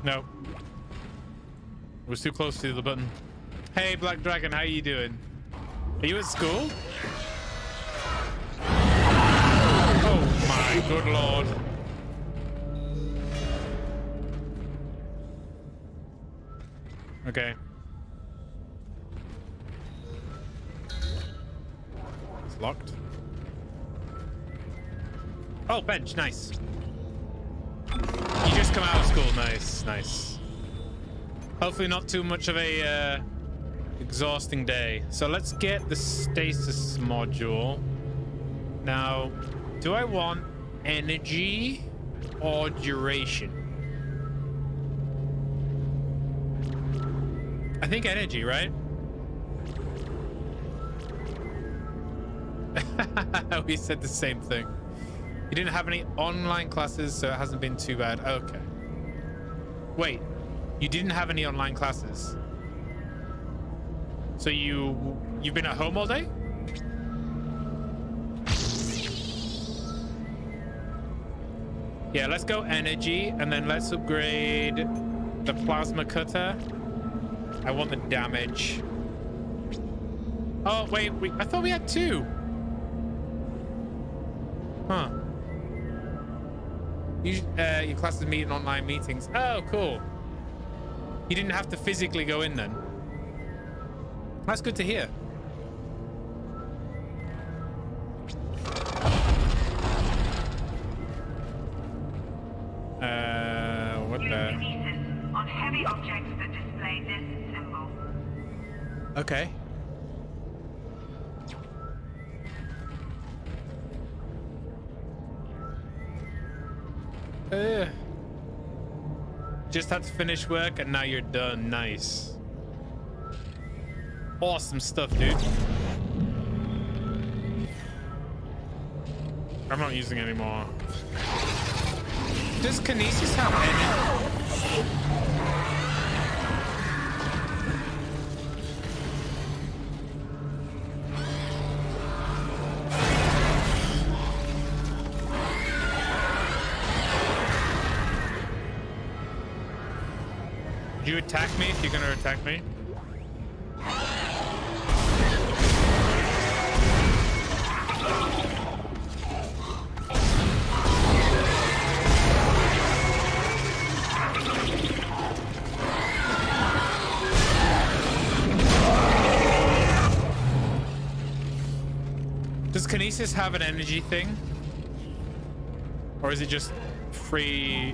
No. It was too close to the button. Hey, Black Dragon, how you doing? Are you at school? Oh my good lord. Okay. It's locked. Oh, bench, nice. You just come out of school, nice, nice. Hopefully not too much of a exhausting day. So let's get the stasis module. Now, do I want energy or duration? I think energy, right? We said the same thing. You didn't have any online classes, so it hasn't been too bad. Okay. Wait, you didn't have any online classes? So you've been at home all day? Yeah, let's go energy, and then let's upgrade the plasma cutter. I want the damage. Oh, wait, I thought we had two. Huh. Your classes meet in online meetings. Oh, cool. You didn't have to physically go in then. That's good to hear. What the? On heavy objects that display this symbol. Okay. Just had to finish work and now you're done. Nice. Awesome stuff, dude. I'm not using it anymore. Does Kinesis have any? Would you attack me if you're gonna attack me? Does Kinesis have an energy thing? Or is it just free?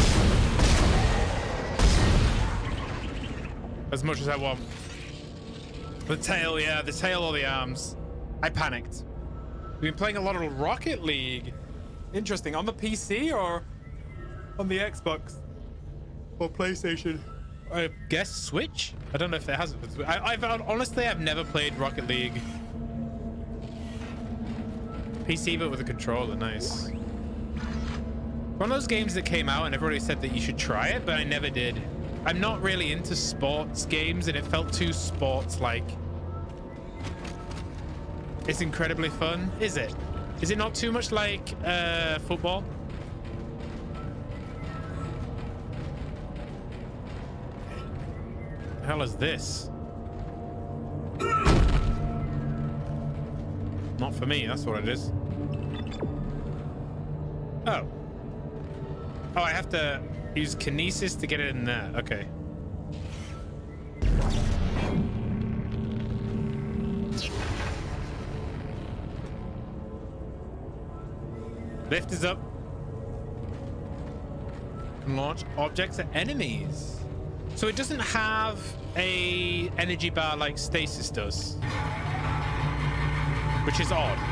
As much as I want. The tail, yeah, the tail or the arms. I panicked. We've been playing a lot of Rocket League. Interesting. On the PC or on the Xbox or PlayStation? I guess Switch? I don't know if it has. Honestly, I've never played Rocket League. PC, but with a controller. Nice. One of those games that came out and everybody said that you should try it, but I never did. I'm not really into sports games, and it felt too sports-like. It's incredibly fun. Is it? Is it not too much like football? The hell is this? Not for me, that's what it is. Oh. Oh, I have to use Kinesis to get it in there. Okay. Lift is up. Launch objects at enemies. So it doesn't have a energy bar like Stasis does, which is odd.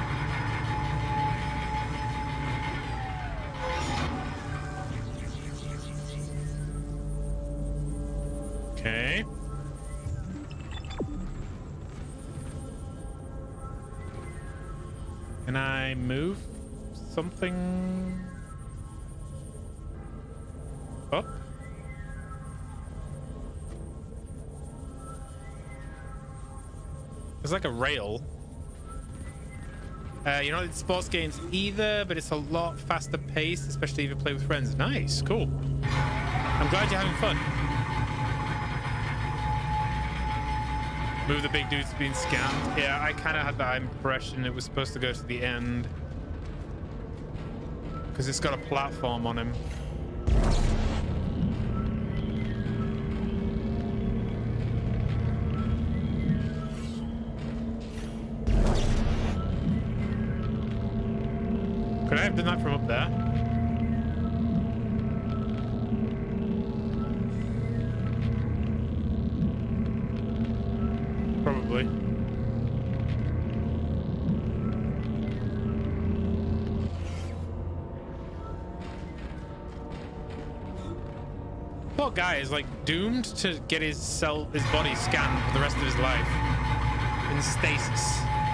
Okay. Can I move something up? There's like a rail. You know, it's sports games either, but it's a lot faster paced, especially if you play with friends. Nice, cool. I'm I'm glad you're having fun. Move the big dude's being scanned. Yeah, I kind of had that impression it was supposed to go to the end. Because it's got a platform on him. Could I have done that from up there? Probably. Poor guy is like doomed to get his body scanned for the rest of his life in stasis.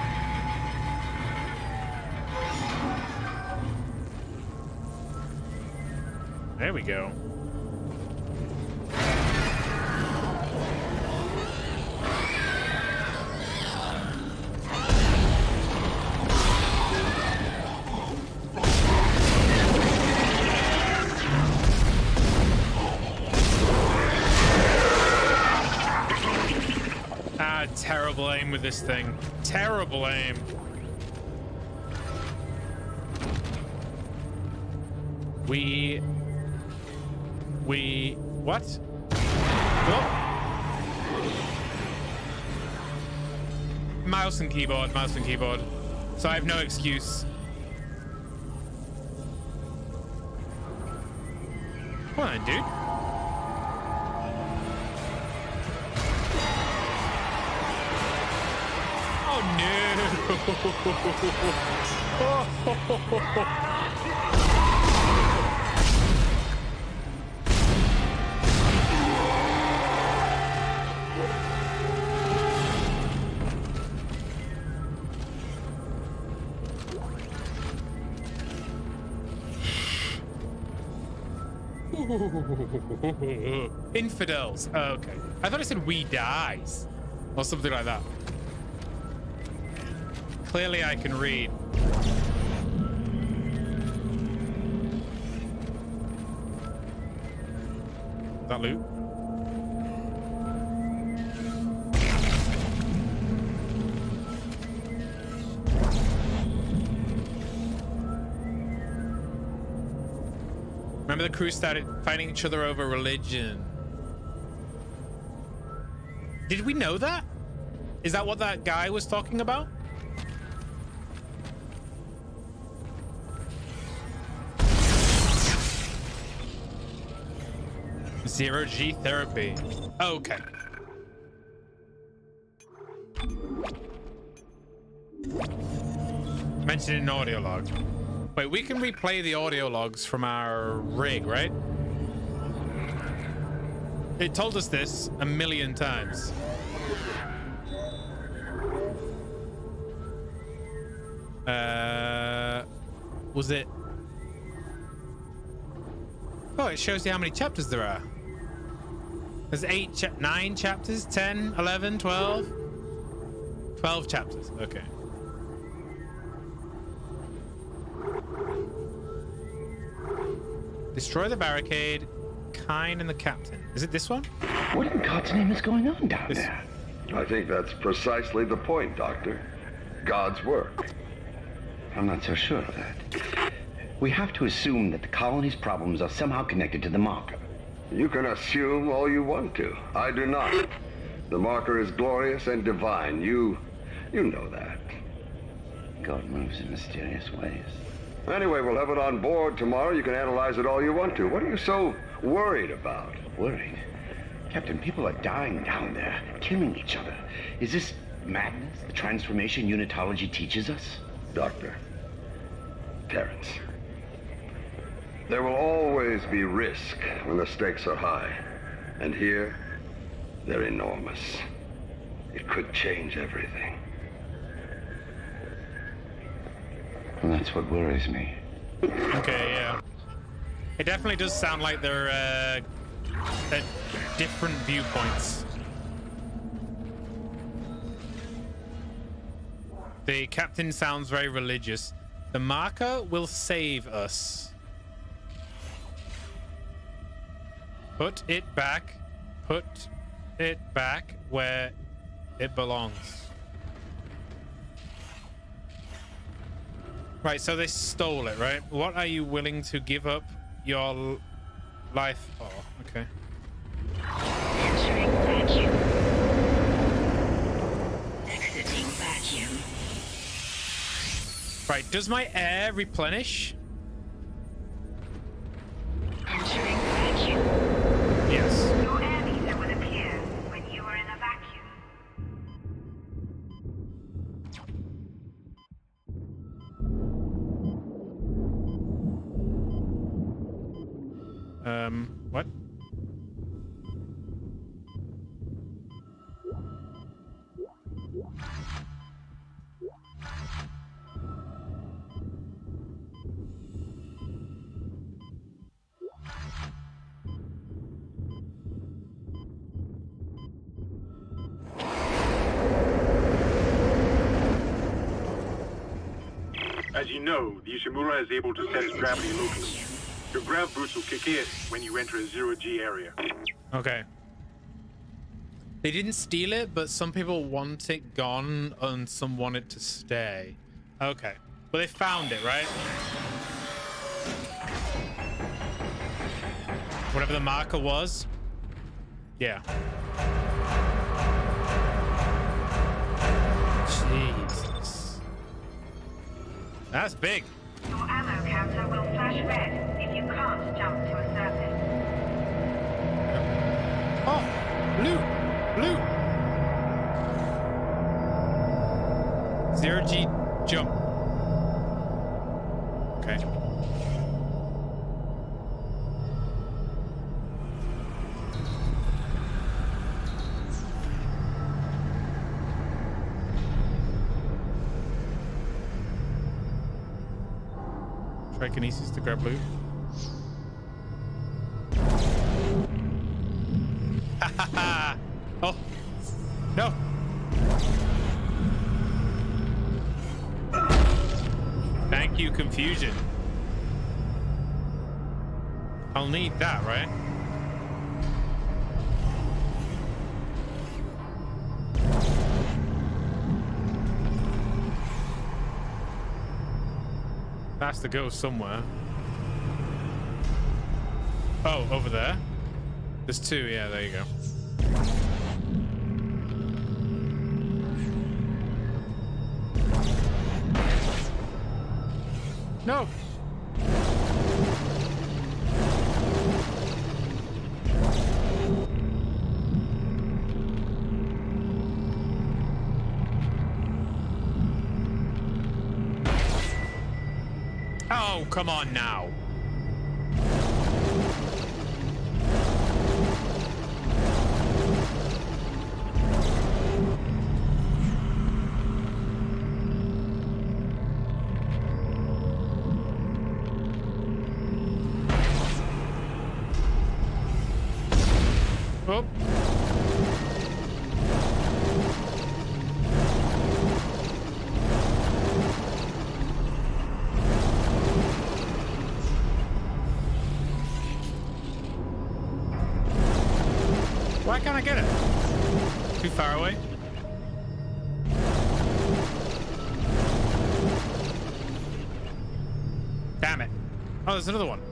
There we go. Terrible aim with this thing. Terrible aim. What? Oh. Mouse and keyboard. So I have no excuse. Come on, dude. Infidels. Oh, okay. I thought it said we dies or something like that. Clearly I can read. Is that loot? Remember the crew started fighting each other over religion. Did we know that? Is that what that guy was talking about? Zero G therapy. Okay. Mentioned in audio log. Wait, we can replay the audio logs from our rig, right? It told us this a million times. Was it? Oh, it shows you how many chapters there are. There's 9 chapters, 10, 11, 12. 12 chapters, okay. Destroy the barricade, Kyne and the captain. Is it this one? What in God's name is going on down there? I think that's precisely the point, Doctor. God's work. I'm not so sure of that. We have to assume that the colony's problems are somehow connected to the marker. You can assume all you want to. I do not. The marker is glorious and divine. You know that. God moves in mysterious ways. Anyway, we'll have it on board tomorrow. You can analyze it all you want to. What are you so worried about? Worried? Captain, people are dying down there, killing each other. Is this madness, the transformation unitology teaches us? Doctor. Terrence. There will always be risk when the stakes are high. And here, they're enormous. It could change everything. Well, that's what worries me. Okay, yeah. It definitely does sound like they're at different viewpoints. The captain sounds very religious. The marker will save us. Put it back. Put it back where it belongs. Right, so they stole it, right? What are you willing to give up your life? Oh, okay. Entering vacuum. Exiting vacuum. Right, does my air replenish? Entering vacuum. Yes. Your air meter will appear when you are in a vacuum. What? As you know, the Ishimura is able to set its gravity locally. Your grav boost will kick in when you enter a zero-G area. Okay. They didn't steal it, but some people want it gone and some want it to stay. Okay. But they found it, right? Whatever the marker was. Yeah. Jesus. That's big. Your ammo counter will flash red if you can't jump to a surface. Oh, blue, blue. Zero G jump. Okay. Trikinesis to grab loot. Oh, no. Thank you, confusion. I'll need that, right? That's to go somewhere. Oh, over there? There's two, yeah, there you go. No! Oh, come on now. Oh. Why can't I get it? Too far away? Damn it. Oh, there's another one.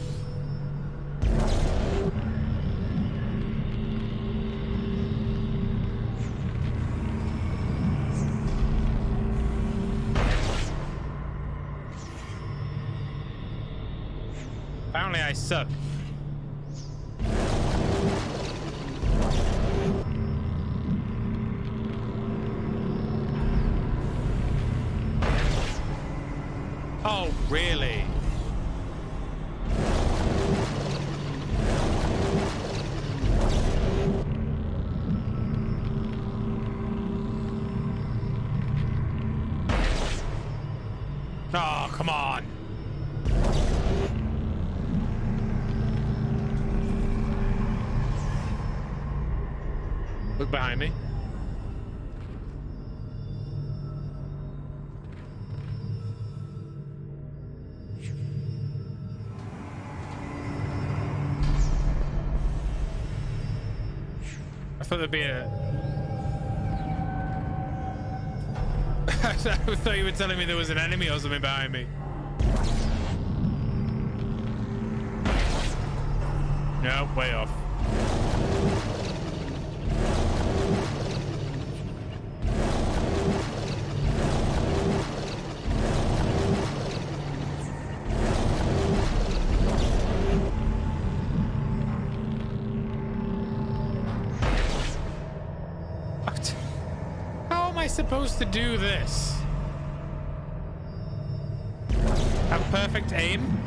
Apparently I suck. Oh, really? Oh, come on. Look behind me. thought there'd be a... I thought you were telling me there was an enemy or something behind me. No, way off. How am I supposed to do this? Have perfect aim?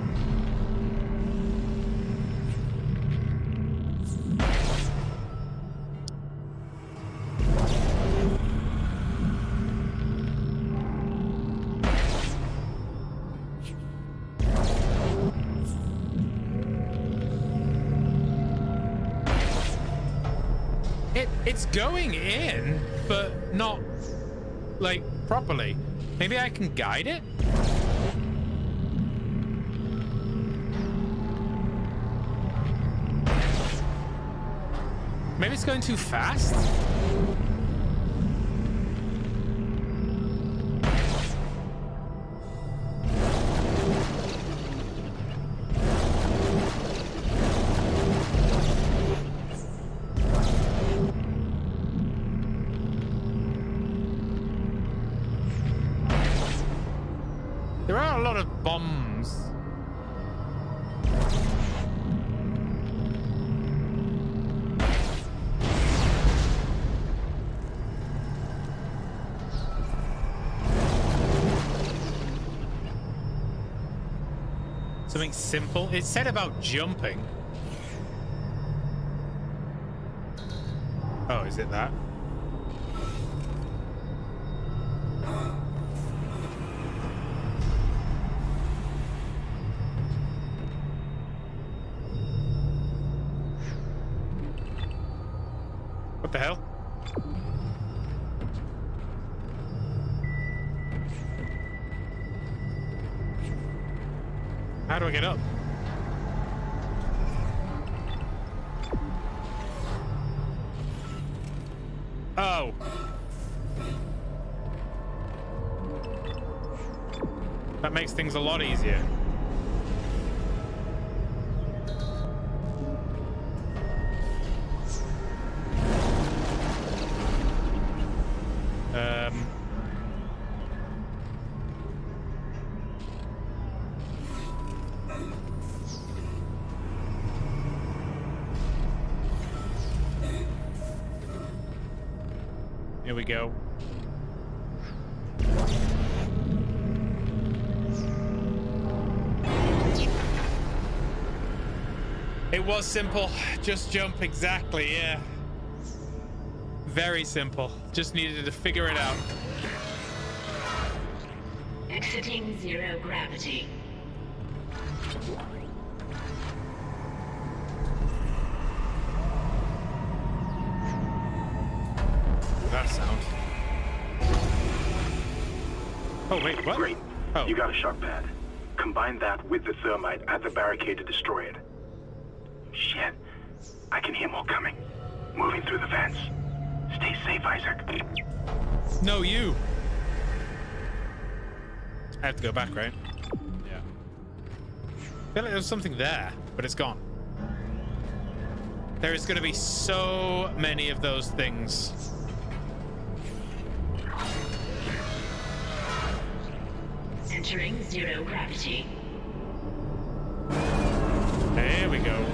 It's going in, but not, like, properly. Maybe I can guide it? Maybe it's going too fast? There are a lot of bombs. Something simple. It said about jumping. Oh, is it that? What the hell? How do I get up? Oh. That makes things a lot easier. Here we go. It was simple. Just jump, exactly, yeah. Very simple. Just needed to figure it out. Exiting zero gravity. That sound. Oh, wait, what? Great. Oh. You got a shock pad. Combine that with the thermite at the barricade to destroy it. Shit. I can hear more coming. Moving through the vents. Stay safe, Isaac. No, you. I have to go back, right? Yeah. I feel like there was something there, but it's gone. There is going to be so many of those things. Entering zero gravity. There we go.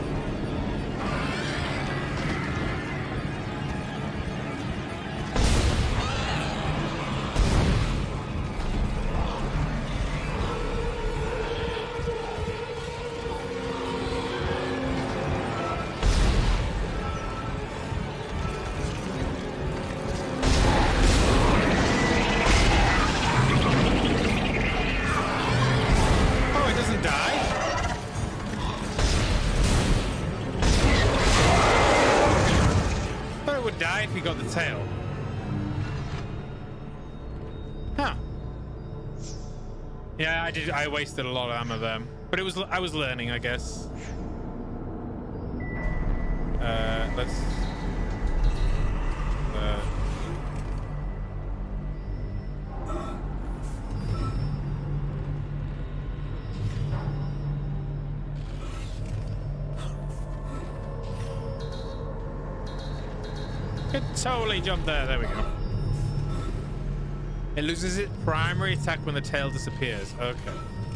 If he got the tail. Huh. Yeah, I wasted a lot of ammo there. But I was learning, I guess. Let's Could totally jump there. There we go. It loses its primary attack when the tail disappears. Okay.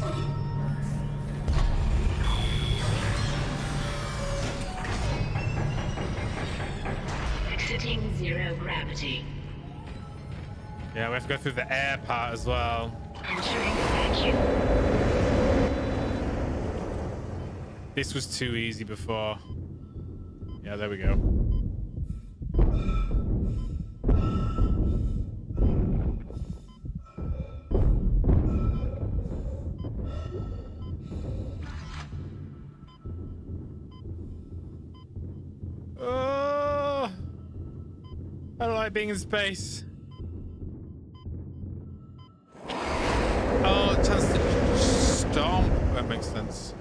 Exiting zero gravity. Yeah, we have to go through the air part as well. Entering vacuum. This was too easy before. Yeah, there we go. Oh, I don't like being in space. Oh, chance to stomp. That makes sense.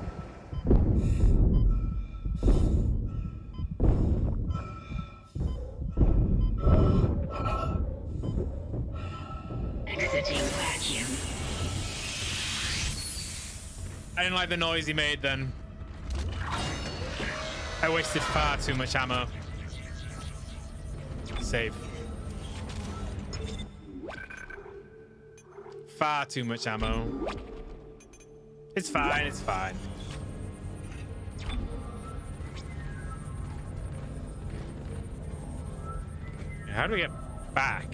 Exiting vacuum. I didn't like the noise he made then. I wasted far too much ammo. Save. Far too much ammo. It's fine, it's fine. How do we get back?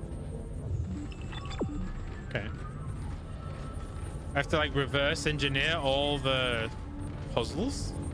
Okay. I have to like reverse engineer all the puzzles.